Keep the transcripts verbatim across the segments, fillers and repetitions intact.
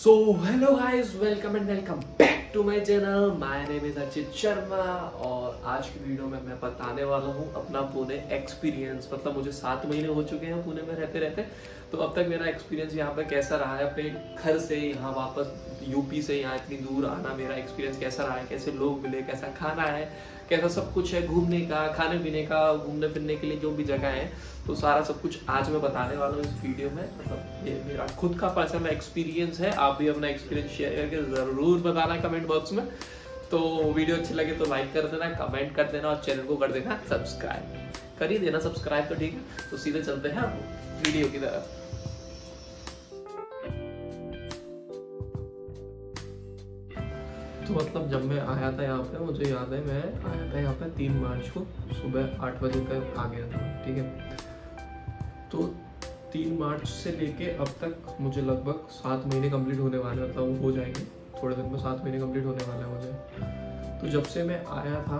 So hello guys, welcome and welcome back to my channel. My name is Archit Sharma और आज की video में मैं बताने वाला हूँ अपना पुणे एक्सपीरियंस। मतलब मुझे सात महीने हो चुके हैं पुणे में रहते रहते, तो अब तक मेरा एक्सपीरियंस यहाँ पे कैसा रहा है, अपने घर से यहाँ वापस यूपी से यहाँ इतनी दूर आना, मेरा एक्सपीरियंस कैसा रहा है, कैसे लोग मिले, कैसा खाना है, कैसा सब कुछ है, घूमने का, खाने पीने का, घूमने फिरने के लिए जो भी जगह है, तो सारा सब कुछ आज मैं बताने वाला हूँ इस वीडियो में। मतलब ये मेरा खुद का पर्सनल एक्सपीरियंस है, आप भी अपना एक्सपीरियंस शेयर करके जरूर बताना कमेंट बॉक्स में। तो वीडियो अच्छी लगे तो लाइक कर देना, कमेंट कर देना और चैनल को कर देना सब्सक्राइब। कर ही देना सब्सक्राइब तो ठीक है। तो सीधे चलते हैं वीडियो की तरफ। तो मतलब जब मैं आया था यहाँ पे, मुझे याद है मैं आया था यहाँ पे तीन मार्च को सुबह आठ बजे तक आ गया था, ठीक है। तो तीन मार्च से लेके अब तक मुझे लगभग सात महीने कंप्लीट होने वाले, मतलब हो जाएंगे थोड़े दिन में, सात महीने कंप्लीट होने वाले हैं मुझे। तो जब से मैं आया था,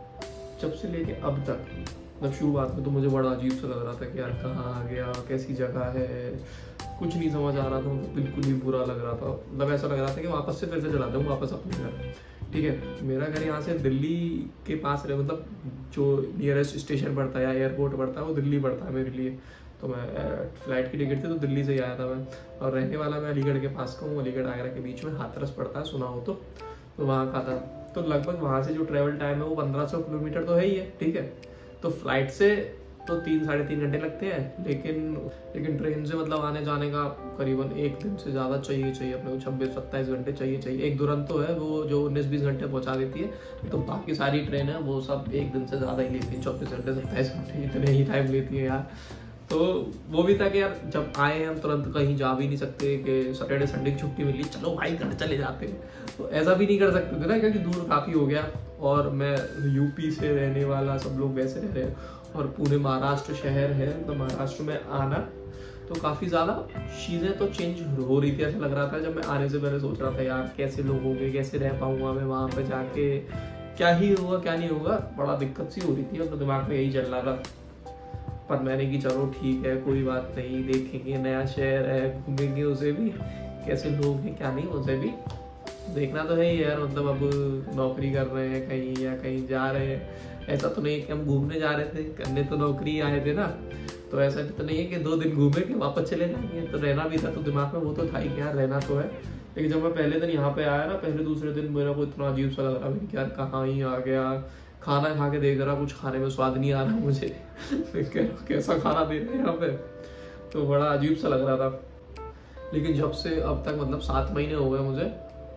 जब से लेके अब तक, मतलब शुरुआत में तो मुझे बड़ा अजीब सा लग रहा था कि यार कहाँ आ गया, कैसी जगह है, कुछ नहीं समझ आ रहा था, मतलब बिल्कुल ही बुरा लग रहा था। मतलब ऐसा लग रहा था कि वापस से फिर से चलाता हूँ वापस अपने घर, ठीक है। मेरा घर यहाँ से दिल्ली के पास रहे, मतलब जो नियरेस्ट स्टेशन पड़ता है या एयरपोर्ट पड़ता है वो दिल्ली पड़ता है मेरे लिए। तो मैं फ्लाइट की टिकट थी तो दिल्ली से ही आया था मैं, और रहने वाला मैं अलीगढ़ के पास का हूँ। अलीगढ़ आगरा के बीच में हाथरस पड़ता है, सुना हो तो, तो वहाँ का था। तो लगभग वहाँ से जो ट्रैवल टाइम है वो पंद्रह सौ किलोमीटर तो है ही है, ठीक है। तो फ्लाइट से तो तीन साढ़े तीन घंटे लगते हैं, लेकिन लेकिन ट्रेन से मतलब आने जाने का करीबन एक दिन से ज़्यादा चाहिए चाहिए अपने को, छब्बीस सत्ताईस घंटे चाहिए चाहिए। एक दुरंतो है वो जो उन्नीस बीस घंटे पहुंचा देती है, तो बाकी सारी ट्रेन है वो सब एक दिन से ज़्यादा ही लेती है, चौबीस घंटे सत्ताईस घंटे इतने ही टाइम लेती है यार। तो वो भी था कि यार जब आए हैं हम तुरंत कहीं जा भी नहीं सकते कि सैटरडे संडे की छुट्टी मिली चलो भाई घर चले जाते हैं, तो ऐसा भी नहीं कर सकते थे ना, क्योंकि दूर काफ़ी हो गया और मैं यूपी से रहने वाला, सब लोग वैसे रह रहे हैं, और पुणे महाराष्ट्र शहर है, तो महाराष्ट्र में आना तो काफ़ी ज़्यादा चीज़ें तो चेंज हो रही थी। ऐसा लग रहा था जब मैं आने से पहले सोच रहा था यार कैसे लोग होंगे, कैसे रह पाऊंगा मैं वहाँ पे जाके, क्या ही होगा क्या नहीं होगा, बड़ा दिक्कत सी हो रही थी। अब तो दिमाग में यही चल रहा था, पर मैंने कि चलो ठीक है कोई बात नहीं, देखेंगे, नया शहर है, घूमेंगे उसे भी, कैसे लोग हैं क्या नहीं उसे भी देखना तो है ही यार। मतलब अब नौकरी कर रहे हैं कहीं या कहीं जा रहे हैं, ऐसा तो नहीं है कि हम घूमने जा रहे थे, करने तो नौकरी आए थे ना, तो ऐसा तो नहीं है कि दो दिन घूमे के वापस चले जाएंगे। तो रहना भी था, तो दिमाग में वो तो था ही कि यार रहना तो है। लेकिन जब मैं पहले दिन यहाँ पे आया ना, पहले दूसरे दिन मेरा को इतना अजीब सा लग रहा था कि यार कहाँ ही आ गया, खाना खा के देख रहा, कुछ खाने में स्वाद नहीं आ रहा मुझे कैसा खाना दे रहे हैं यहाँ पे, तो बड़ा अजीब सा लग रहा था। लेकिन जब से अब तक मतलब सात महीने हो गए मुझे,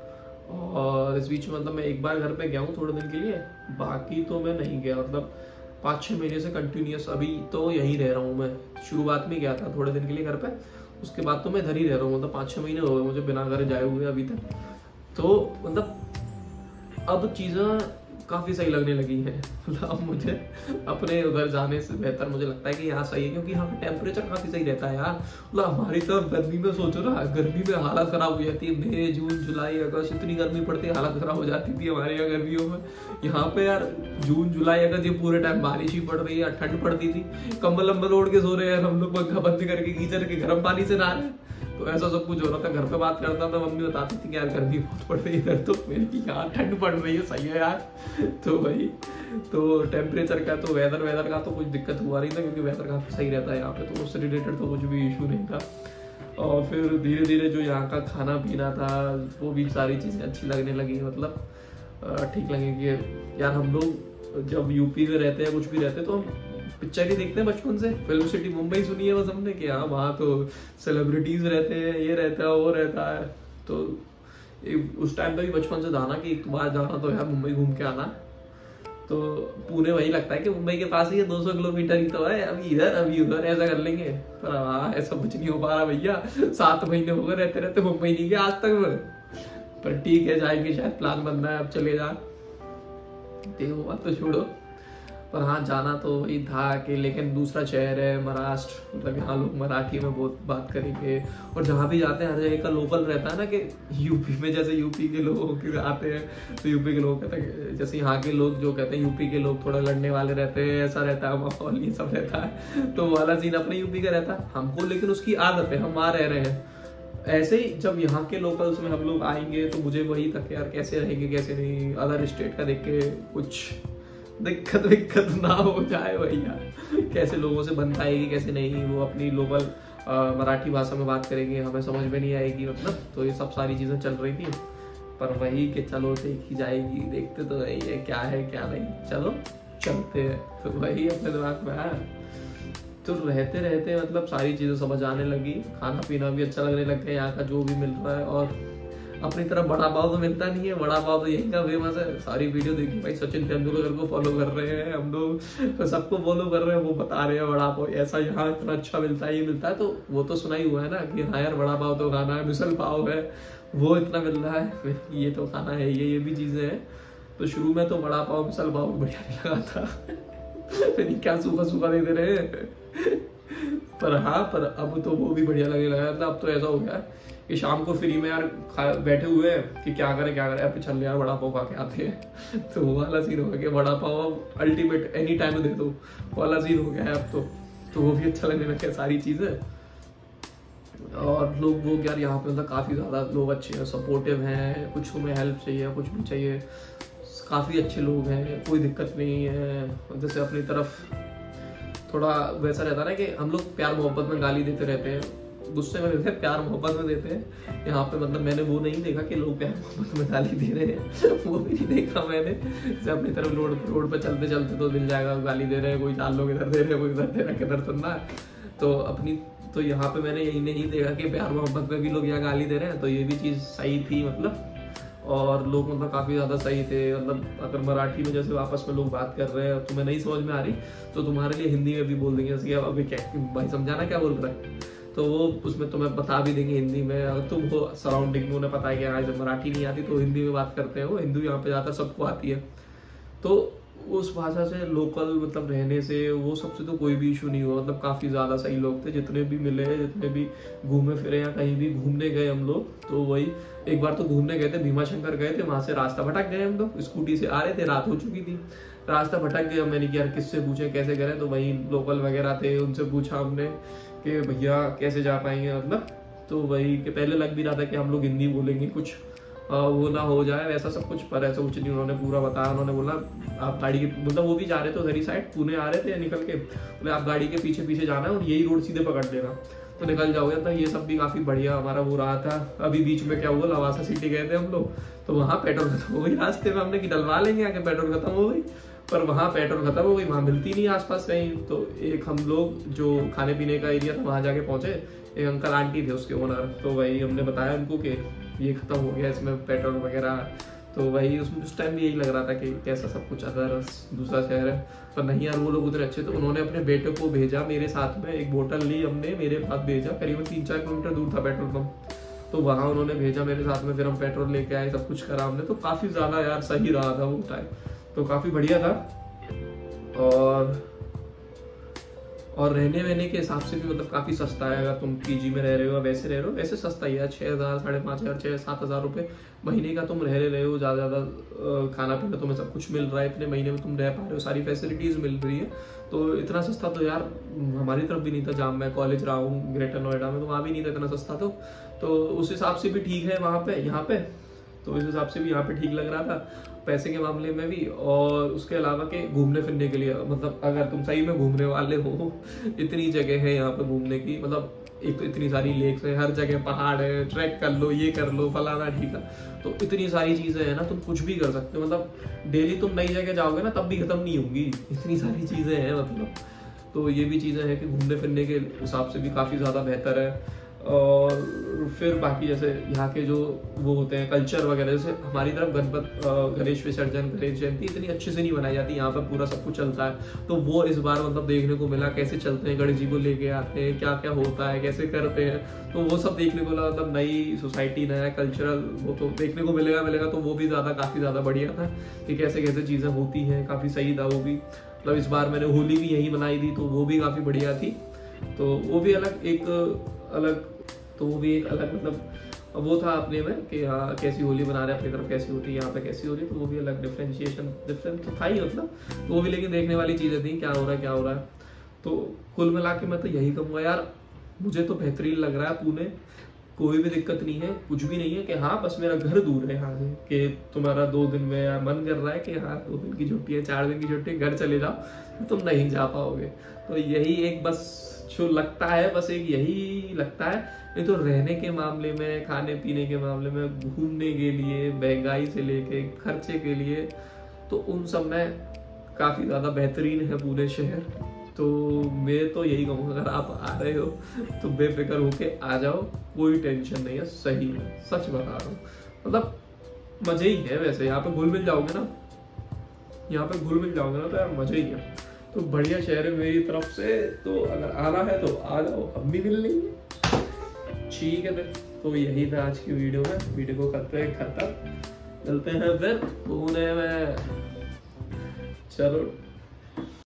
और इस बीच में मतलब मैं एक बार घर पे गया हूँ थोड़े दिन के लिए, बाकी तो मैं नहीं गया। मतलब पाँच छः महीने से कंटिन्यूस अभी तो यहीं रह रहा हूँ मैं। शुरुआत में गया था थोड़े दिन के लिए घर पे, उसके बाद तो मैं इधर ही रह रहा हूँ। मतलब पाँच छः महीने हो गए मुझे बिना घर जाए हुए अभी तक। तो मतलब अब चीज़ें काफ़ी सही लगने लगी है। मतलब अब मुझे अपने उधर जाने से बेहतर मुझे लगता है कि यहाँ सही है, क्योंकि यहाँ पे टेम्परेचर काफ़ी सही रहता है यार। मतलब हमारी तरफ गर्मी में सोचो ना, गर्मी में हालत खराब हो जाती है, मई जून जुलाई अगस्त इतनी गर्मी पड़ती है, हालत खराब हो जाती थी हमारे यहाँ गर्मियों में। यहाँ पे यार जून जुलाई अगस्त ये पूरे टाइम बारिश ही पड़ रही है, ठंड पड़ती थी, कंबल अम्बल ओढ़ के सो रहे हैं हम लोग, पंखा बंद करके कीचड़ के गर्म पानी से नहा रहे हैं। तो ऐसा सब कुछ हो रहा था। घर पे बात करता था, मम्मी बताती थी कि यार गर्मी बहुत पड़ रही है इधर, तो मेरी यार ठंड पड़ रही है, सही है यार। तो भाई तो टेम्परेचर का तो वेदर वेदर का तो कुछ दिक्कत हुआ नहीं था, क्योंकि वेदर काफ़ी सही रहता है यहाँ पे, तो उससे रिलेटेड तो कुछ भी इशू नहीं था। और फिर धीरे धीरे जो यहाँ का खाना पीना था वो भी सारी चीज़ें अच्छी लगने लगी, मतलब ठीक लगे कि यार हम लोग जब यूपी में रहते हैं कुछ भी रहते हैं तो हम पिक्चर ही देखते हैं बचपन से, फिल्म सिटी मुंबई सुनी है बस हमने कि हाँ वहाँ तो सेलिब्रिटीज रहते हैं, ये रहता है वो रहता है। तो उस टाइम पे भी बचपन से जाना कि एक बार जाना तो है मुंबई घूम के आना। तो पुणे वही लगता है कि मुंबई के पास ही है, दो सौ किलोमीटर ही तो है, अभी इधर अभी उधर ऐसा कर लेंगे। पर हाँ ऐसा कुछ नहीं हो पा रहा भैया, सात महीने हो गए रहते रहते मुंबई नहीं गया आज तक मैं। पर ठीक है जाएंगे, शायद प्लान बन रहा है अब चले जा, देखो बात तो छोड़ो। पर हाँ जाना तो वही था कि, लेकिन दूसरा शहर है महाराष्ट्र, मतलब यहाँ लोग मराठी में बहुत बात करेंगे, और जहाँ भी जाते हैं हर जगह का लोकल रहता है ना, कि यूपी में जैसे यूपी के लोग आते हैं तो यूपी के लोग कहते हैं, जैसे यहाँ के लोग जो कहते हैं यूपी के लोग थोड़ा लड़ने वाले रहते हैं, ऐसा रहता है माहौल, ये सब रहता है। तो वाला सीन अपने यूपी का रहता है हमको, लेकिन उसकी आदत है, हम वहाँ रह रहे हैं। ऐसे ही जब यहाँ के लोकल्स में हम लोग आएंगे तो मुझे वही था कि यार कैसे रहेंगे कैसे नहीं, अदर स्टेट का देख के कुछ दिक्कत विक्कत ना हो जाए भैया, कैसे लोगों से बन पाएगी कैसे नहीं, वो अपनी लोकल मराठी भाषा में बात करेंगे, हमें समझ में नहीं आएगी मतलब। तो ये सब सारी चीज़ें चल रही थी, पर वही कि चलो देखी जाएगी, देखते तो नहीं है क्या है क्या नहीं, चलो चलते हैं। तो वही अपने दिमाग में आया, तो रहते रहते मतलब सारी चीज़ें समझ आने लगी, खाना पीना भी अच्छा लगने लग गया, यहाँ का जो भी मिल रहा है। और अपनी तरफ बड़ा पाव तो मिलता नहीं है, बड़ा पाव तो यहीं का फेमस है। सारी वीडियो देखी भाई, सचिन तेंदुलकर को फॉलो कर रहे हैं हम लोग, तो सबको फॉलो कर रहे हैं, वो बता रहे हैं बड़ा पाव ऐसा यहाँ इतना अच्छा मिलता है, ये मिलता है। तो वो तो सुना ही हुआ है ना कि हाँ यार बड़ा पाव तो खाना है, मिसल पाव है, वो इतना मिल रहा है, ये तो खाना है, ये ये भी चीज़ें हैं। तो शुरू में तो बड़ा पाव मिसल पाव बढ़िया नहीं लगा था फिर क्या सूखा सूखा दे दे रहे हैं पर हाँ, पर अब तो वो भी बढ़िया लगने लगा था। अब तो ऐसा हो गया कि शाम को फ्री में यार बैठे हुए हैं कि क्या करें क्या करें, अब चल यार बड़ा पाव खा के आते हैं तो वो वाला सीन हो गया कि vada pav ultimate any time दे दो वाला सीन हो गया है अब तो। तो वो भी अच्छा लगने लगा सारी चीज़ें। और लोग वो यार यहाँ पे मतलब काफ़ी ज़्यादा लोग अच्छे हैं, सपोर्टिव हैं, कुछ तुम्हें हेल्प चाहिए कुछ भी चाहिए, काफ़ी अच्छे लोग हैं, कोई दिक्कत नहीं है। जैसे अपनी तरफ थोड़ा वैसा रहता है ना कि हम लोग प्यार मोहब्बत में गाली देते रहते हैं, गुस्से में देते हैं, प्यार मोहब्बत में देते हैं। यहाँ पे मतलब मैंने वो नहीं देखा कि लोग प्यार मोहब्बत में गाली दे रहे हैं वो भी नहीं देखा मैंने। जैसे अपनी तरफ रोड रोड पर चलते चलते तो मिल जाएगा, गाली दे रहे हैं, कोई चार लोग इधर दे रहे हैं, कोई इधर दे रहा है, किधर सुनना। तो अपनी तो यहाँ पे मैंने यही नहीं देखा कि प्यार मोहब्बत में भी लोग यहाँ गाली दे रहे हैं, तो ये भी चीज़ सही थी मतलब। और लोग मतलब काफ़ी ज़्यादा सही थे, मतलब अगर मराठी में जैसे आपस में लोग बात कर रहे हैं तुम्हें नहीं समझ में आ रही तो तुम्हारे लिए हिंदी में भी बोल देंगे, जैसे अभी क्या भाई समझाना क्या बोल रहा है, तो वो उसमें तुम्हें बता भी देंगे हिंदी में। अगर तुम हो सराउंडिंग में, उन्हें पता है कि हाँ जब मराठी नहीं आती तो हिंदी में बात करते हैं, वो हिंदी यहाँ पे ज़्यादा सबको आती है। तो उस भाषा से लोकल मतलब रहने से वो सबसे तो कोई भी इशू नहीं हुआ, मतलब काफ़ी ज़्यादा सही लोग थे जितने भी मिले, जितने भी घूमे फिरे या कहीं भी घूमने गए हम लोग। तो वही एक बार तो घूमने गए थे, भीमा शंकर गए थे, वहाँ से रास्ता भटक गए हम लोग, स्कूटी से आ रहे थे, रात हो चुकी थी, रास्ता भटक गए। मैंने कि यार किससे पूछे कैसे करें, तो वही लोकल वगैरह थे उनसे पूछा हमने कि भैया कैसे जा पाएंगे मतलब। तो वही कि पहले लग भी रहा था कि हम लोग हिंदी बोलेंगे कुछ वो ना हो जाए वैसा सब कुछ, पर ऐसा कुछ नहीं, उन्होंने पूरा बताया। उन्होंने बोला आप गाड़ी के मतलब वो भी जा रहे थे उधर ही साइड, पुणे आ रहे थे निकल के, बोले आप गाड़ी के पीछे पीछे जाना है और यही रोड सीधे पकड़ लेना तो निकल जाओगे। तो ये सब भी काफ़ी बढ़िया हमारा वो रहा था। अभी बीच में क्या हुआ, लवासा सिटी गए थे हम लोग, तो वहाँ पेट्रोल खत्म हो गई रास्ते में, हमने कि डलवा लेंगे आके, पेट्रोल खत्म हो गई, पर वहाँ पेट्रोल खत्म हो गई, वहाँ मिलती नहीं आसपास कहीं। तो एक हम लोग जो खाने पीने का एरिया था वहाँ जाके पहुँचे, एक अंकल आंटी थे उसके ओनर, तो वही हमने बताया उनको कि ये खत्म हो गया इसमें पेट्रोल वगैरह। तो वही उसमें उस टाइम भी यही लग रहा था कि कैसा सब कुछ अदर दूसरा शहर है, पर नहीं यार वो लोग उधर अच्छे। तो उन्होंने अपने बेटे को भेजा मेरे साथ में, एक बोतल ली हमने, मेरे साथ भेजा, करीबन तीन चार किलोमीटर दूर था पेट्रोल पंप, तो वहाँ उन्होंने भेजा मेरे साथ में, फिर हम पेट्रोल लेके आए, सब कुछ करा हमने। तो काफ़ी ज़्यादा यार सही रहा था वो टाइम, तो काफ़ी बढ़िया था। और और रहने वहने के हिसाब से भी मतलब काफ़ी सस्ता है, अगर तुम पीजी में रह रहे हो वैसे रह रहे हो वैसे सस्ता ही है, छः हज़ार साढ़े पाँच हज़ार छः सात हज़ार रुपये महीने का तुम रह रहे हो, ज़्यादा ज़्यादा खाना पीना तुम्हें सब कुछ मिल रहा है, इतने महीने में तुम रह पा रहे हो, सारी फैसिलिटीज़ मिल रही है। तो इतना सस्ता तो यार हमारी तरफ भी नहीं था, जहाँ मैं कॉलेज रहा हूँ ग्रेटर नोएडा में, तो वहाँ भी नहीं था इतना सस्ता। तो तो उस हिसाब से भी ठीक है वहाँ पे, यहाँ पे तो इस हिसाब से भी यहाँ पे ठीक लग रहा था पैसे के मामले में भी। और उसके अलावा के घूमने फिरने के लिए मतलब अगर तुम सही में घूमने वाले हो, इतनी जगह है यहाँ पे घूमने की, मतलब एक तो इतनी सारी लेक्स है, हर जगह पहाड़ है, ट्रैक कर लो, ये कर लो, फलाना ठीक है, तो इतनी सारी चीज़ें हैं ना, तुम कुछ भी कर सकते हो, मतलब डेली तुम नई जगह जाओगे ना तब भी खत्म नहीं होंगी, इतनी सारी चीज़ें हैं मतलब। तो ये भी चीज़ें हैं कि घूमने फिरने के हिसाब से भी काफ़ी ज़्यादा बेहतर है। और फिर बाकी जैसे यहाँ के जो वो होते हैं कल्चर वगैरह, जैसे हमारी तरफ गणपत गणेश विसर्जन गणेश जयंती इतनी अच्छे से नहीं मनाई जाती, यहाँ पर पूरा सब कुछ चलता है। तो वो इस बार मतलब देखने को मिला, कैसे चलते हैं, गणेश जी को लेके आते हैं, क्या क्या होता है, कैसे करते हैं, तो वो सब देखने को मिला। मतलब नई सोसाइटी, नया कल्चरल वो तो देखने को मिलेगा मिलेगा तो वो भी ज़्यादा काफ़ी ज़्यादा बढ़िया था कि कैसे कैसे चीज़ें होती हैं, काफ़ी सही था वो भी। मतलब इस बार मैंने होली भी यहीं मनाई थी, तो वो भी काफ़ी बढ़िया थी। तो वो भी अलग एक अलग तो वो भी एक अलग मतलब वो था अपने में कि हाँ कैसी होली बना रहे हैं, अपनी तरफ कैसी होती है, यहाँ पे कैसी हो रही है, तो वो भी अलग डिफ्रेंशिएशन डिफरेंस तो था ही मतलब। तो वो भी लेकिन देखने वाली चीज़ें थी, क्या हो रहा है क्या हो रहा है। तो कुल मिला के मैं तो यही कहूँगा यार, मुझे तो बेहतरीन लग रहा है पुणे, कोई भी दिक्कत नहीं है, कुछ भी नहीं है कि हाँ बस मेरा घर दूर है यहाँ से, कि तुम्हारा दो दिन में या मन कर रहा है कि हाँ दो दिन की छुट्टी है, चार दिन की छुट्टी है, घर चले जाओ, तुम नहीं जा पाओगे। तो यही एक बस जो लगता है, बस एक यही लगता है। नहीं तो रहने के मामले में, खाने पीने के मामले में, घूमने के लिए, महंगाई से लेके खर्चे के लिए, तो उन सब में काफी ज्यादा बेहतरीन है पूरे शहर। तो मैं तो यही कहूँगा, अगर आप आ रहे हो तो बेफिक्र होके आ जाओ, कोई टेंशन नहीं है, सही में सच बता रहा हूँ। मतलब मजे ही है, वैसे यहाँ पे घुल मिल जाओगे ना, यहाँ पे घुल मिल जाओगे ना तो यार मजे ही है। तो बढ़िया शहर है मेरी तरफ से, तो अगर आना है तो आ जाओ, हम भी मिल लेंगे। ठीक है फिर, तो यही था आज की वीडियो में। वीडियो को करते हैं खत्म, मिलते हैं फिर पुणे में। चलो।